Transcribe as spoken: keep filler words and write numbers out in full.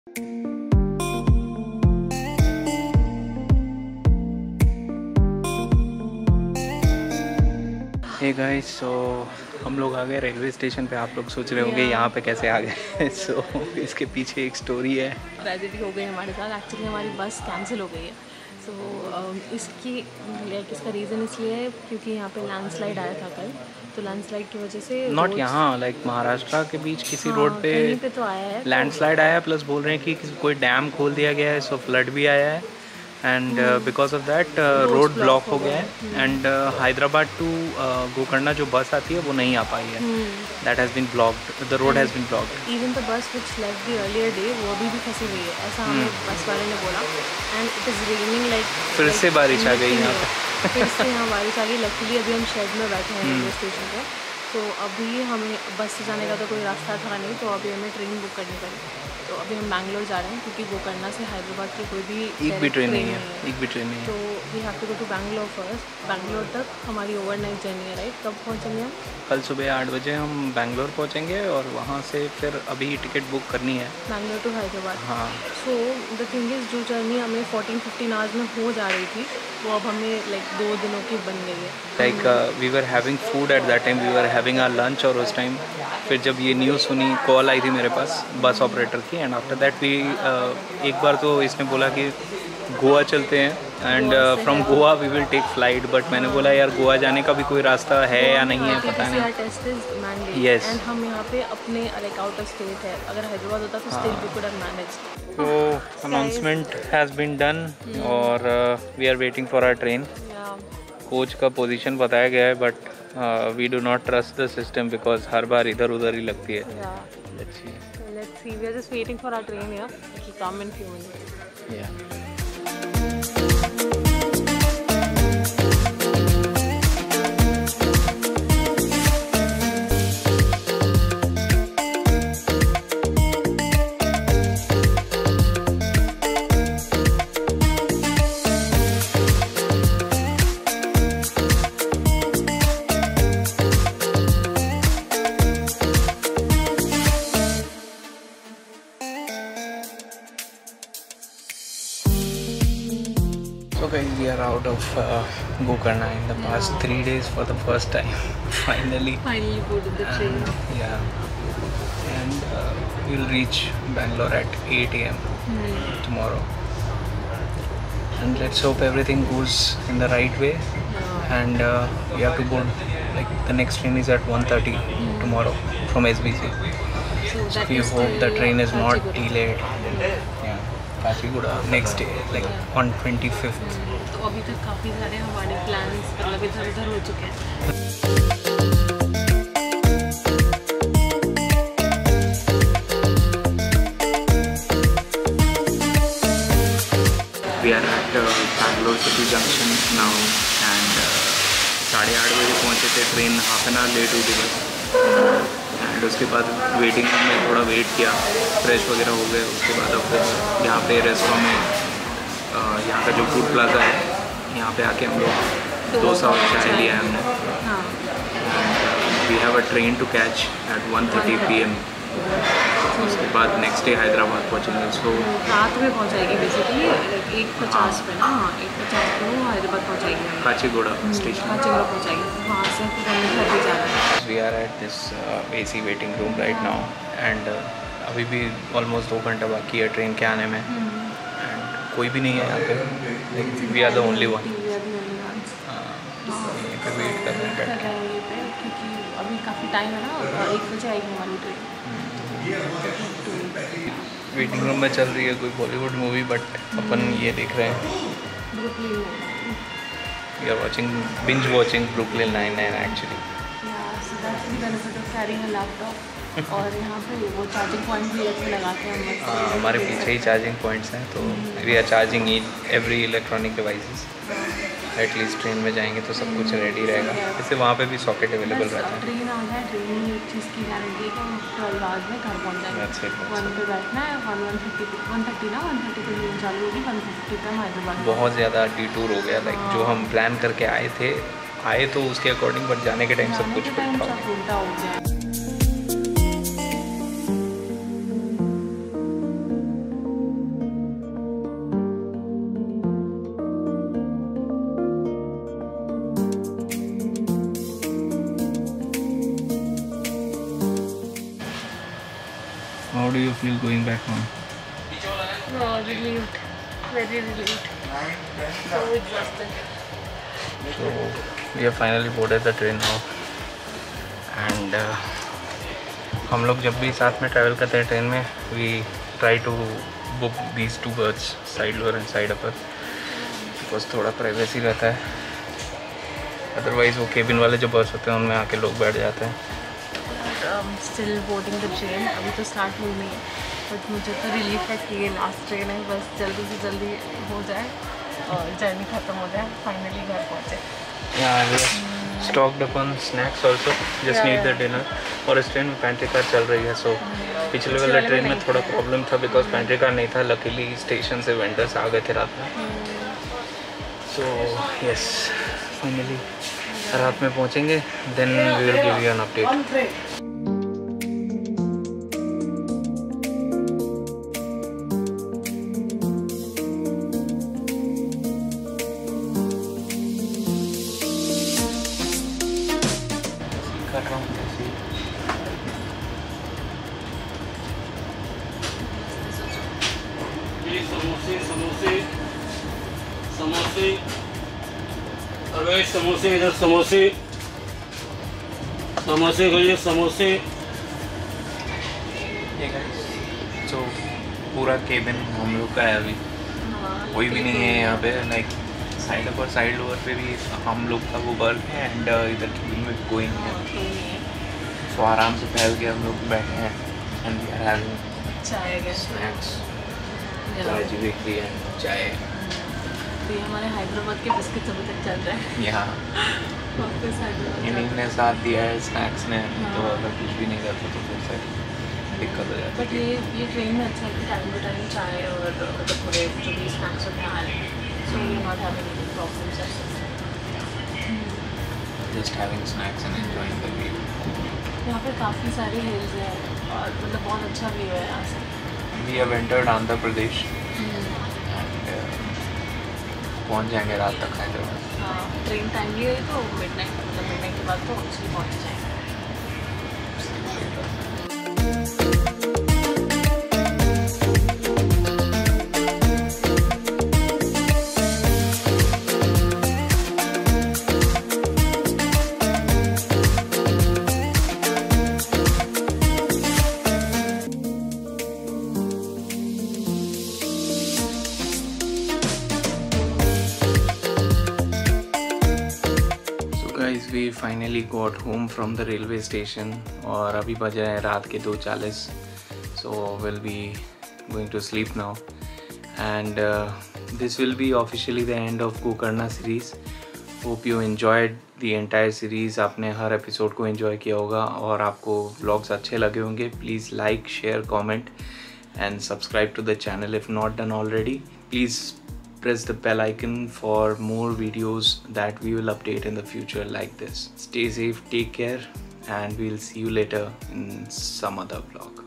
Hey guys, सो हम लोग आ गए रेलवे स्टेशन पे। आप लोग सोच रहे होंगे यहाँ पे कैसे आ गए। सो so, इसके पीछे एक स्टोरी है। ट्रेजेडी हो गई हमारे साथ। एक्चुअली हमारी बस कैंसिल हो गई है। सो so, इसकी लाइक इसका रीज़न इसलिए है क्योंकि यहाँ पे लैंडस्लाइड आया था कल। तो लैंडस्लाइड की वजह से नॉट यहाँ, लाइक महाराष्ट्र के बीच किसी हाँ, रोड पे कहीं पे तो आया है। लैंडस्लाइड आया है, प्लस बोल रहे हैं कि कोई डैम खोल दिया गया है, सो फ्लड भी आया है and because of that road block हो गया है। एंड हैदराबाद टू गोकर्णा जो बस आती है वो नहीं आ पाई है। That has been blocked, the road has been blocked. Even the bus which left the earlier day वो अभी भी फंसी हुई है, ऐसा हमें बस वाले ने बोला। And it is raining like फिर से बारिश आ गई यहाँ पे। फिर से यहाँ बारिश आ गई। लकीली अभी हम शेड में बैठे हैं रेलवे स्टेशन पे। तो अभी हमें बस से जाने का तो कोई रास्ता था नहीं, तो अभी हमें ट्रेन बुक करनी पड़ी। तो अभी हम बैंगलोर जा रहे हैं क्योंकि गोकर्णा से हैदराबाद की कोई भी एक भी ट्रेन नहीं है, एक भी ट्रेन नहीं है। तो we have to go to Bangalore first. Bangalore तक हमारी ओवरनाइट जर्नी है, राइट? कब पहुँचेंगे हम? कल सुबह आठ बजे हम बैंगलोर पहुँचेंगे और वहाँ से फिर अभी टिकट बुक करनी है बैंगलोर टू हैदराबाद। हाँ। सो द थिंग इज़, जो जर्नी हमें फोर्टीन फिफ्टीन आवर्स में हो जा रही थी वो अब हमें लाइक दो दिनों की बन गई है। Like we were having food at that time, we were having our lunch. और उस टाइम फिर जब ये न्यूज़ सुनी, कॉल आई थी मेरे पास बस ऑपरेटर की। एंड आफ्टर दैट वी एक बार तो इसने बोला कि गोवा चलते हैं and from Goa we will take flight. But मैंने बोला यार गोवा जाने का भी कोई रास्ता है या नहीं है पता नहीं। यस। एंड हम यहाँ पे अपने लाइक आउट ऑफ स्टेट है। अगर हैदराबाद होता तो still we could have managed. तो अनाउंसमेंट हैज़ बीन डन और we are waiting for our train. Coach का पोजीशन बताया गया है but we do not trust the system because हर बार इधर उधर ही लगती है। Let's see. Let's see. We are just waiting for our train here. It will come in few minutes. Yeah. So guys, we are out of uh, Gokarna in the past three days for the first time. Finally. Finally boarded the train. And, yeah. And uh, we'll reach Bangalore at eight A M mm. tomorrow. And let's hope everything goes in the right way. Yeah. And uh, we have to go. Like the next train is at one thirty mm. tomorrow from S B C. So, so we hope the train is not delayed. Yeah. Kacheguda next day like on twenty fifth. तो अभी तक काफ़ी सारे हमारे plans मतलब इधर उधर हो चुके हैं। We are at Bangalore city junction now and साढ़े आठ बजे पहुँचे थे। Train half an hour late हुई थी एंड उसके बाद वेटिंग रूम में थोड़ा वेट किया, फ्रेश वगैरह हो गए। उसके बाद अब फिर यहाँ पे रेस्टोरेंट में यहाँ का जो फूड प्लाजा है यहाँ पे आके हम लोग डोसा और चाय लिया है हमने। And we have a train to catch at one thirty P M. उसके बाद नेक्स्ट डे हैदराबाद पहुँचेंगे। सो रात में पहुँचाएगी बेसिकली एक पचास पे ना। हाँ, एक पचास पे वो हैदराबाद पहुँचाएगी, काचीगुड़ा स्टेशन काचीगुड़ा पहुँचाएगी। वहाँ से फिर हमें घर भी जाना है। We are at this A C waiting room right now and अभी भी ऑलमोस्ट दो घंटा बाकी है ट्रेन के आने में। एंड कोई भी नहीं है यहाँ पे, we are the only one. Wait कर रहे हैं क्योंकि अभी काफ़ी टाइम है ना, एक बजे आएगी हमारी ट्रेन। वेटिंग रूम में चल रही है कोई बॉलीवुड मूवी बट अपन ये देख रहे हैं, we are watching binge watching Brooklyn nine nine actually. और यहाँ पे वो चार्जिंग पॉइंट भी ऐसे लगा के हम हाँ हमारे पीछे ही चार्जिंग पॉइंट्स हैं तो we are charging every electronic devices. At least train में जाएंगे तो सब कुछ रेडी रहेगा। जैसे वहाँ पे भी सॉकेट अवेलेबल रहता है। ट्रेन आ जाए, ट्रेन में एक चीज़ की गारंटी है कि हम ट्वेल्व आवर्स में घर पहुँच जाएंगे। वन पे बैठना है, one one thirty one thirty ना वन थर्टी पे ट्रेन चालू होगी, वन फिफ्टी पे हम हैदराबाद। बहुत ज़्यादा डिटूर हो गया, लाइक जो हम प्लान करके आए थे आए तो उसके अकॉर्डिंग, बट जाने के टाइम सब कुछ उल्टा हो गया। feel going back home? No, relieved. Very relieved. So exhausted. So we have finally boarded the train now. And uh, हम लोग जब भी साथ में ट्रैवल करते हैं ट्रेन में, we try to book these two berths, side lower and side upper, because थोड़ा प्राइवेसी रहता है. अदरवाइज वो केबिन वाले जो बर्थ होते हैं उनमें आके लोग बैठ जाते हैं. Still boarding the train. अभी तो स्टार्ट हुई नहीं है, बट मुझे तो रिलीफ है कि ये लास्ट ट्रेन है. बस जल्दी से जल्दी हो जाए और जर्नी ख़त्म हो जाए, फाइनली घर पहुँचे. Stocked up on snacks also, just need the dinner. और इस ट्रेन में पेंट्री कार चल रही है. सो पिछले वाले ट्रेन में थोड़ा प्रॉब्लम था बिकॉज पेंट्री कार नहीं था. लकीली स्टेशन से वेंडर्स आ गए थे रात में. सो यस, फाइनली रात में पहुंचेंगे, then we will give you an update. कर रहा हूँ कैसे समोसे समोसे समोसे अरे समोसे इधर समोसे समोसे खाइए समोसे. तो पूरा केबिन हम लोग का है. अभी कोई भी नहीं है यहाँ पे. Like side upper side lower पे भी हम लोग का वो बर्थ है. एंड इधर केबिन में कोई नहीं है. सो आराम से फैल के हम लोग बैठे हैं. And we are having chai snacks, bhaji bakery and chai. तो ये हमारे हैदराबाद के बिस्किट अभी तक चल रहे हैं. यहाँ वापस हैदराबाद इन्हीं ने साथ दिया है स्नैक्स ने. तो अगर कुछ भी नहीं करता तो फिर से दिक्कत हो जाती. बट ये ये ट्रेन में अच्छा है कि टाइम टू टाइम चाय और मतलब पूरे जो भी स्नैक्स होते हैं आ रहे हैं. So you not having any problems. Just having snacks and enjoying the view. यहाँ पे काफ़ी सारे हिल्स हैं और मतलब बहुत अच्छा व्यू है यहाँ से. We have entered Andhra Pradesh and पहुँच जाएंगे रात तक हैदराबाद. हाँ, ट्रेन टाइमली है तो मिड नाइट मतलब मिड नाइट के बाद तो एक्चुअली पहुँच जाएंगे. We finally got home from the railway station और अभी बजा है रात के दो चालीस. So we'll be going to sleep now and uh, this will be officially the end of Gokarna series. Hope you enjoyed the entire series. आपने हर episode को enjoy किया होगा और आपको vlogs अच्छे लगे होंगे. Please like, share, comment and subscribe to the channel if not done already. Please press the bell icon for more videos that we will update in the future like this. Stay safe, take care, and we'll see you later in some other vlog.